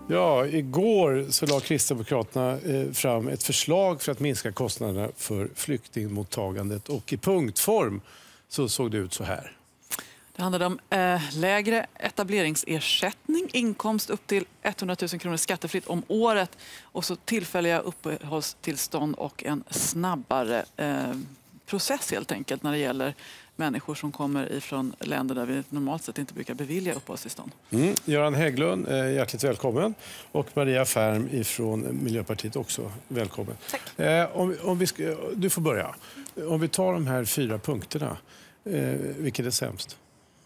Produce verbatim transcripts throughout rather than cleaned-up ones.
Ja, igår så la Kristdemokraterna fram ett förslag för att minska kostnaderna för flyktingmottagandet. Och i punktform så såg det ut så här. Det handlade om eh, lägre etableringsersättning, inkomst upp till etthundratusen kronor skattefritt om året och så tillfälliga uppehållstillstånd och en snabbare eh, process helt enkelt när det gäller människor som kommer ifrån länder där vi normalt sett inte brukar bevilja uppehållstillstånd. Mm. Göran Hägglund, hjärtligt välkommen. Och Maria Färm ifrån Miljöpartiet också, välkommen. Tack. Eh, om, om vi ska, du får börja. Om vi tar de här fyra punkterna, eh, vilket är sämst?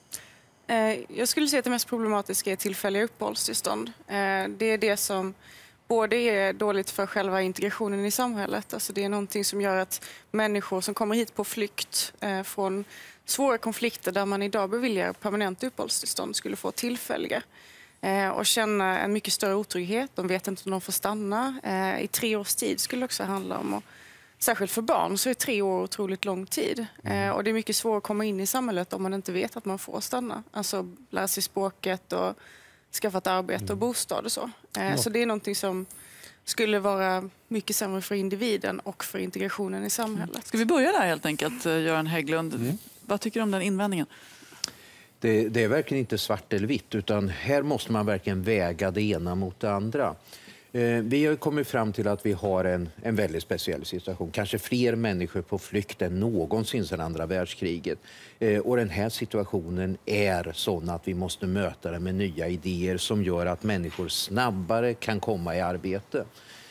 Jag skulle säga att det mest problematiska är tillfälliga uppehållstillstånd. Det är det som både är dåligt för själva integrationen i samhället. Alltså det är någonting som gör att människor som kommer hit på flykt från svåra konflikter där man idag beviljar permanent uppehållstillstånd skulle få tillfälliga. Och känna en mycket större otrygghet. De vet inte om de får stanna. I tre års tid skulle det också handla om. Och särskilt för barn så är tre år otroligt lång tid. Mm. Och det är mycket svårt att komma in i samhället om man inte vet att man får stanna. Alltså lära sig språket och skaffa ett arbete mm. och bostad och så. Eh, så det är någonting som skulle vara mycket sämre för individen och för integrationen i samhället. Ska vi börja där helt enkelt, Göran Hägglund? Mm. Vad tycker du om den invändningen? Det, det är verkligen inte svart eller vitt, utan här måste man verkligen väga det ena mot det andra. Vi har kommit fram till att vi har en, en väldigt speciell situation. Kanske fler människor på flykt än någonsin sedan andra världskriget. Och den här situationen är sån att vi måste möta den med nya idéer som gör att människor snabbare kan komma i arbete.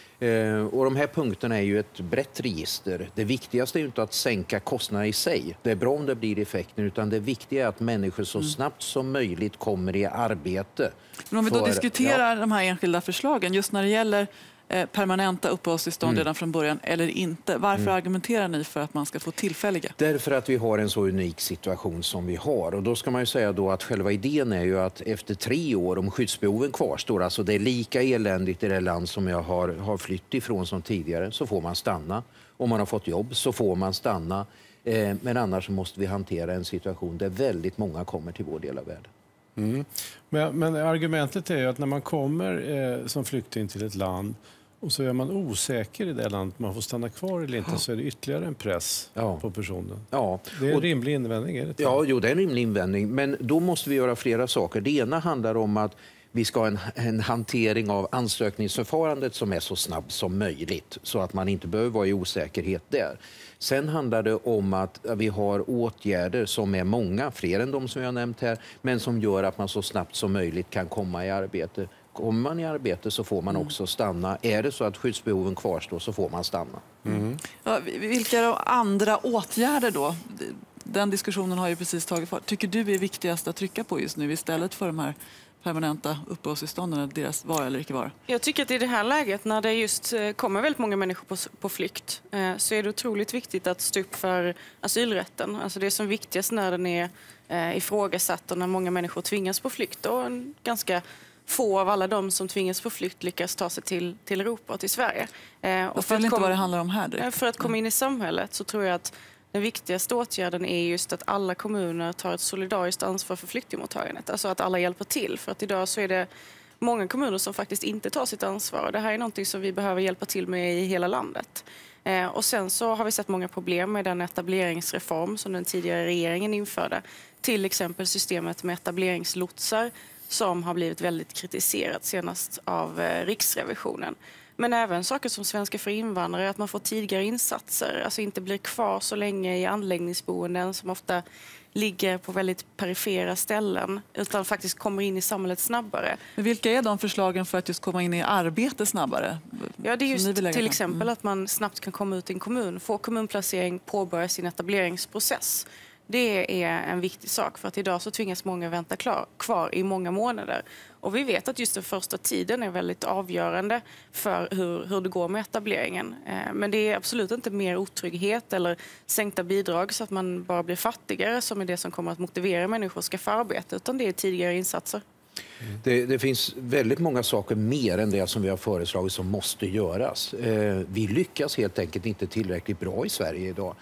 Och de här punkterna är ju ett brett register. Det viktigaste är ju inte att sänka kostnaderna i sig. Det är bra om det blir effekten, utan det viktiga är att människor så snabbt som möjligt kommer i arbete. Men om vi då För, diskuterar ja. de här enskilda förslagen, just när det gäller eh, permanenta uppehållstillstånd mm. redan från början eller inte. Varför mm. argumenterar ni för att man ska få tillfälliga? Därför att vi har en så unik situation som vi har. Och då ska man ju säga då att själva idén är ju att efter tre år, om skyddsbehoven kvarstår, alltså det är lika eländigt i det land som jag har, har flytt ifrån som tidigare, så får man stanna. Om man har fått jobb så får man stanna. Eh, men annars måste vi hantera en situation där väldigt många kommer till vår del av världen. Mm. Men, men argumentet är ju att när man kommer eh, som flykting till ett land och så är man osäker i det landet, man får stanna kvar eller inte, ja. Så är det ytterligare en press ja. på personen. Ja. Det är en rimlig invändning, är det? Ja, jo, det är en rimlig invändning. Men då måste vi göra flera saker. Det ena handlar om att vi ska ha en, en hantering av ansökningsförfarandet som är så snabb som möjligt så att man inte behöver vara i osäkerhet där. Sen handlar det om att vi har åtgärder som är många, fler än de som jag har nämnt här, men som gör att man så snabbt som möjligt kan komma i arbete. Kommer man i arbete så får man också stanna. Är det så att skyddsbehoven kvarstår så får man stanna. Mm. Ja, vilka andra åtgärder då? Den diskussionen har ju precis tagit fart. Tycker du är viktigast att trycka på just nu istället för de här permanenta uppehållstillstånden, deras vara eller icke vara? Jag tycker att i det här läget, när det just kommer väldigt många människor på, på flykt, eh, så är det otroligt viktigt att stå upp för asylrätten. Alltså det är som viktigast när den är eh, ifrågasatt och när många människor tvingas på flykt. Och en ganska få av alla de som tvingas på flykt lyckas ta sig till, till Europa och till Sverige. Eh, och för att inte komma, vad det handlar om här. Direkt. För att komma in i samhället så tror jag att den viktigaste åtgärden är just att alla kommuner tar ett solidariskt ansvar för flyktingmottagandet. Alltså att alla hjälper till. För att idag så är det många kommuner som faktiskt inte tar sitt ansvar. Och det här är någonting som vi behöver hjälpa till med i hela landet. Eh, och sen så har vi sett många problem med den etableringsreform som den tidigare regeringen införde. Till exempel systemet med etableringslotsar som har blivit väldigt kritiserat senast av eh, Riksrevisionen. Men även saker som svenska för invandrare, att man får tidigare insatser, alltså inte blir kvar så länge i anläggningsboenden som ofta ligger på väldigt perifera ställen, utan faktiskt kommer in i samhället snabbare. Men vilka är de förslagen för att just komma in i arbete snabbare? Ja, det är just till exempel mm. att man snabbt kan komma ut i en kommun, få kommunplacering, påbörja sin etableringsprocess. Det är en viktig sak, för att idag så tvingas många vänta klar, kvar i många månader. Och vi vet att just den första tiden är väldigt avgörande för hur, hur det går med etableringen. Eh, men det är absolut inte mer otrygghet eller sänkta bidrag så att man bara blir fattigare som är det som kommer att motivera människor att skaffa arbete, utan det är tidigare insatser. Mm. Det, det finns väldigt många saker mer än det som vi har föreslagit som måste göras. Eh, vi lyckas helt enkelt inte tillräckligt bra i Sverige idag.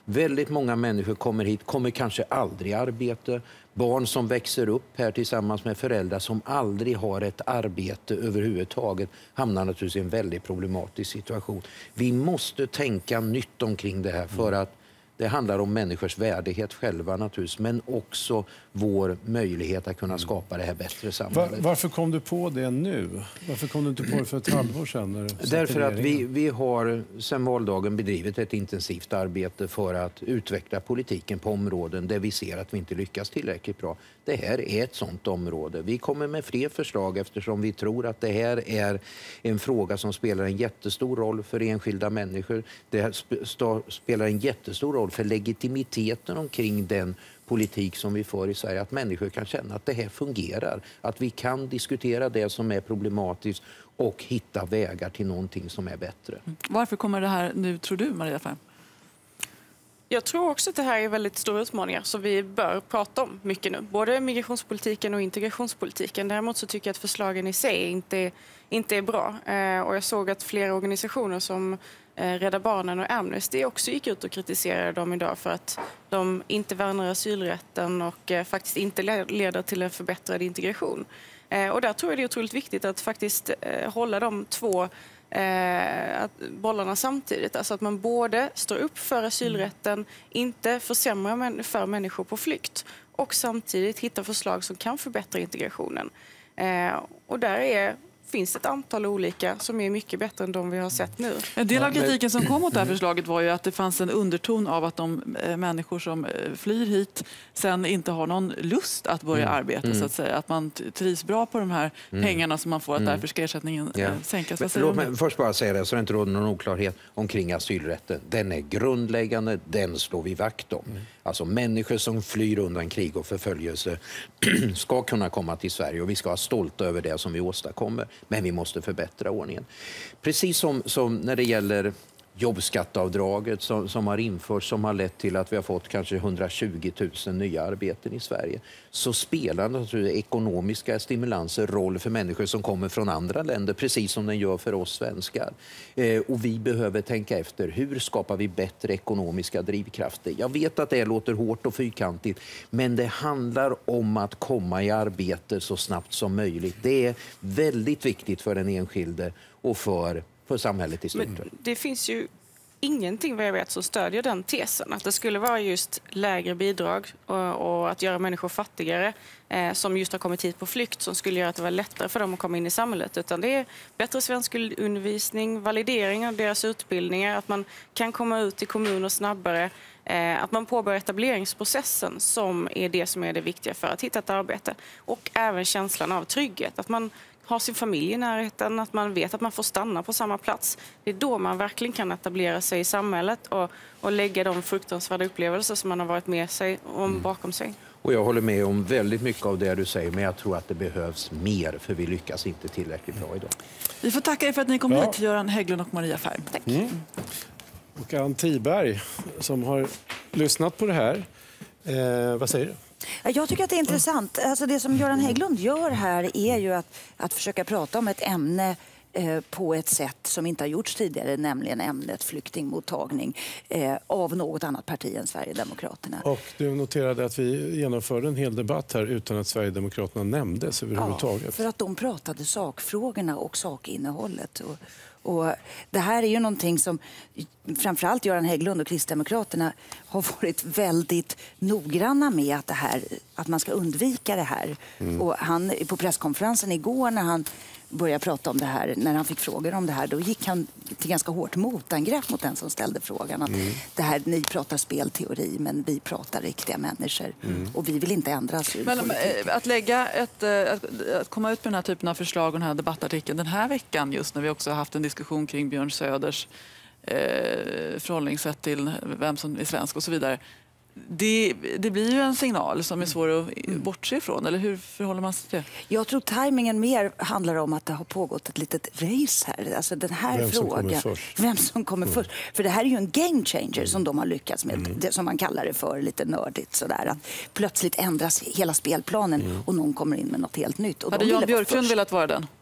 Väldigt många människor kommer hit, kommer kanske aldrig i arbete. Barn som växer upp här tillsammans med föräldrar som aldrig har ett arbete överhuvudtaget hamnar naturligtvis i en väldigt problematisk situation. Vi måste tänka nytt omkring det här för att det handlar om människors värdighet själva naturligtvis, men också vår möjlighet att kunna skapa det här bättre samhället. Var, varför kom du på det nu? Varför kom du inte på det för ett halvår sedan? När Därför att vi, vi har sedan valdagen bedrivit ett intensivt arbete för att utveckla politiken på områden där vi ser att vi inte lyckas tillräckligt bra. Det här är ett sådant område. Vi kommer med fler förslag eftersom vi tror att det här är en fråga som spelar en jättestor roll för enskilda människor. Det här sp- spelar en jättestor roll för legitimiteten omkring den politik som vi får i Sverige, att människor kan känna att det här fungerar, att vi kan diskutera det som är problematiskt och hitta vägar till någonting som är bättre. Varför kommer det här nu, tror du, Maria Ferm? Jag tror också att det här är väldigt stora utmaningar som vi bör prata om mycket nu. Både migrationspolitiken och integrationspolitiken. Däremot så tycker jag att förslagen i sig inte, inte är bra. Eh, och jag såg att flera organisationer som eh, Rädda Barnen och Amnesty också gick ut och kritiserade dem idag för att de inte värnar asylrätten och eh, faktiskt inte leder till en förbättrad integration. Eh, och där tror jag det är otroligt viktigt att faktiskt eh, hålla de två Eh, att bollarna samtidigt. Alltså att man både står upp för asylrätten, inte försämrar för människor på flykt och samtidigt hittar förslag som kan förbättra integrationen. Eh, och där är finns ett antal olika som är mycket bättre än de vi har sett nu. En del av kritiken som kom mot det här förslaget var ju att det fanns en underton av att de eh, människor som eh, flyr hit sen inte har någon lust att börja mm. arbeta mm. så att säga. Att man trivs bra på de här mm. pengarna som man får, att därför ska ersättningen eh, yeah. sänkas. Men, låt mig först bara säga det så det inte råder någon oklarhet omkring asylrätten. Den är grundläggande, den slår vi vakt om. Mm. Alltså människor som flyr undan krig och förföljelse ska kunna komma till Sverige och vi ska vara stolta över det som vi åstadkommer. Men vi måste förbättra ordningen. Precis som, som när det gäller jobbskatteavdraget som, som har införts, som har lett till att vi har fått kanske hundratjugo tusen nya arbeten i Sverige, så spelar naturligtvis ekonomiska stimulanser roll för människor som kommer från andra länder, precis som den gör för oss svenskar. Eh, och vi behöver tänka efter, hur skapar vi bättre ekonomiska drivkrafter? Jag vet att det låter hårt och fyrkantigt, men det handlar om att komma i arbete så snabbt som möjligt. Det är väldigt viktigt för den enskilde och för för samhället i stort. Men det finns ju ingenting vad jag vet som stödjer den tesen. Att det skulle vara just lägre bidrag och, och att göra människor fattigare eh, som just har kommit hit på flykt som skulle göra att det var lättare för dem att komma in i samhället. Utan det är bättre svenskundervisning, validering av deras utbildningar, att man kan komma ut i kommuner snabbare, eh, att man påbörjar etableringsprocessen som är det som är det viktiga för att hitta ett arbete. Och även känslan av trygghet, att man har sin familj i närheten, att man vet att man får stanna på samma plats. Det är då man verkligen kan etablera sig i samhället och, och lägga de fruktansvärda upplevelser som man har varit med sig om mm. bakom sig. Och jag håller med om väldigt mycket av det du säger, men jag tror att det behövs mer för vi lyckas inte tillräckligt bra idag. Vi får tacka er för att ni kom ja. hit, Göran Hägglund och Maria Ferm. Tack. Mm. Och Ann Tiberg som har lyssnat på det här. Eh, vad säger du? Jag tycker att det är intressant. Alltså det som Göran Hägglund gör här är ju att, att försöka prata om ett ämne eh, på ett sätt som inte har gjorts tidigare, nämligen ämnet flyktingmottagning eh, av något annat parti än Sverigedemokraterna. Och du noterade att vi genomförde en hel debatt här utan att Sverigedemokraterna nämndes överhuvudtaget. Ja, för att de pratade sakfrågorna och sakinnehållet. Och, Och det här är ju någonting som framförallt Göran Hägglund och Kristdemokraterna har varit väldigt noggranna med att, det här, att man ska undvika det här. Mm. Och han, på presskonferensen igår när han började prata om det här, när han fick frågor om det här, då gick han till ganska hårt motangrepp mot den som ställde frågan. Att mm. det här, ni pratar spelteori, men vi pratar riktiga människor. Mm. Och vi vill inte ändra asylpolitiken. Men att lägga ett, att, att komma ut med den här typen av förslag och den här debattartikeln den här veckan, just när vi också har haft en diskussion kring Björn Söders eh, förhållningssätt till vem som är svensk och så vidare. Det, det blir ju en signal som är svår att bortse ifrån, eller hur förhåller man sig till det? Jag tror tajmingen mer handlar om att det har pågått ett litet race här. Alltså den här vem frågan, som vem som kommer mm. först. För det här är ju en game changer mm. som de har lyckats med, mm. det som man kallar det för, lite nördigt sådär. Att plötsligt ändras hela spelplanen mm. och någon kommer in med något helt nytt. Och hade Jan Björklund velat vara den?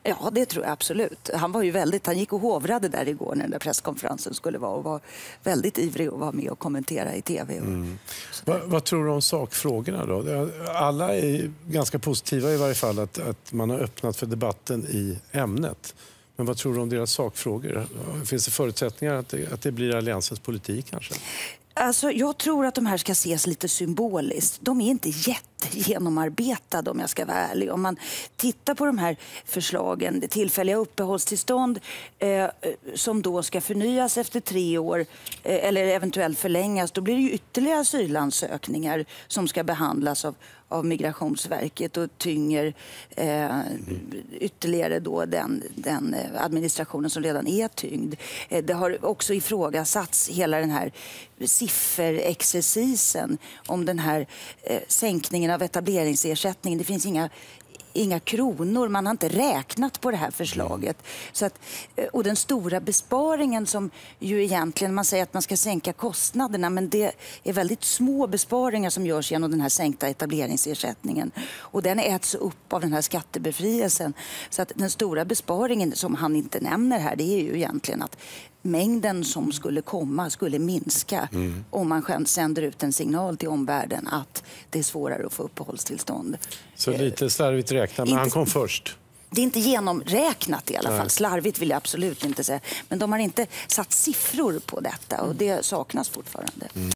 Ja, det tror jag absolut. Han var ju väldigt, han gick och hovrade där igår när den där presskonferensen skulle vara och var väldigt ivrig att vara med och kommentera i tv. Mm. Vad, vad tror du om sakfrågorna då? Alla är ganska positiva i varje fall att, att man har öppnat för debatten i ämnet. Men vad tror du om deras sakfrågor? Finns det förutsättningar att det, att det blir alliansens politik kanske? Alltså, jag tror att de här ska ses lite symboliskt. De är inte jättegenomarbetade om jag ska vara ärlig. Om man tittar på de här förslagen, det tillfälliga uppehållstillstånd eh, som då ska förnyas efter tre år eh, eller eventuellt förlängas, då blir det ju ytterligare asylansökningar som ska behandlas av av Migrationsverket och tynger eh, ytterligare då den, den administrationen som redan är tyngd. Eh, det har också ifrågasatts hela den här sifferexercisen om den här eh, sänkningen av etableringsersättningen. Det finns inga Inga kronor, man har inte räknat på det här förslaget. Så att, och den stora besparingen som ju egentligen, man säger att man ska sänka kostnaderna, men det är väldigt små besparingar som görs genom den här sänkta etableringsersättningen. Och den äts upp av den här skattebefrielsen. Så att den stora besparingen som han inte nämner här, det är ju egentligen att mängden som skulle komma skulle minska mm. om man sänder ut en signal till omvärlden att det är svårare att få uppehållstillstånd. Så lite slarvigt räknat, men han kom först. Det är inte genomräknat i alla fall. Nej. Slarvigt vill jag absolut inte säga. Men de har inte satt siffror på detta och det saknas fortfarande. Mm.